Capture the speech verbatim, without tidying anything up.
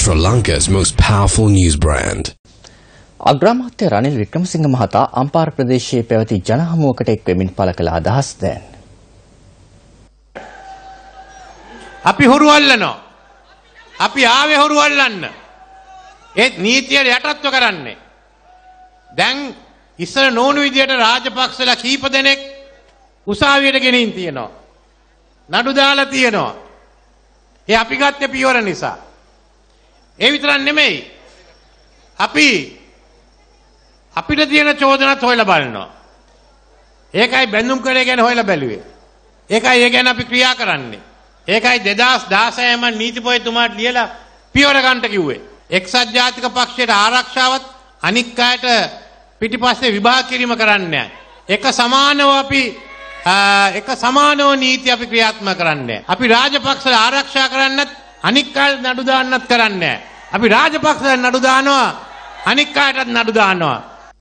Sri Lanka's most powerful news brand. අග්‍රාමාත්‍ය Ranil Wickremesinghe මහතා අම්පාර ප්‍රදේශයේ පැවති ජනහමුවකට එක් වෙමින් පළ කළ අදහස් දැන්. අපි හොරු අල්ලනවා. අපි ආවේ හොරු අල්ලන්න. ඒත් නීතියට යටත්ව කරන්නේ. දැන් ඉස්සර නෝනු විදියට රාජපක්ෂලා කීප දෙනෙක් උසාවියට ගෙනින් තියනවා. නඩු දාලා තියනවා. ඒ අපි ගත්තේ පියවර නිසා. ඒ විතරක් නෙමෙයි. අපි අපිට තියෙන චෝදනාත් හොයලා බලනවා. ඒකයි බැඳුම් කරේ ගැන හොයලා බැලුවේ. ඒකයි ඒ ගැන අපි ක්‍රියා කරන්නේ. ඒකයි දෙදාස් දාසය මන් නීති පොයතුමාට ලියලා පියවර ගන්නට කිව්වේ. එක්සත් ජාතික පක්ෂයට ආරක්ෂාවත් අනික් අයට පිටිපස්සේ විභාග කිරීම කරන්නේ නැහැ. එක සමානව අපි එක සමානව නීති අපි ක්‍රියාත්මක කරන්නේ. අපි රාජපක්ෂල ආරක්ෂා කරන්නත් අනික් අයට නඩු දාන්නත් කරන්නේ. අපි රාජපක්ෂල නඩු දානවා අනික් අයටත් නඩු දානවා.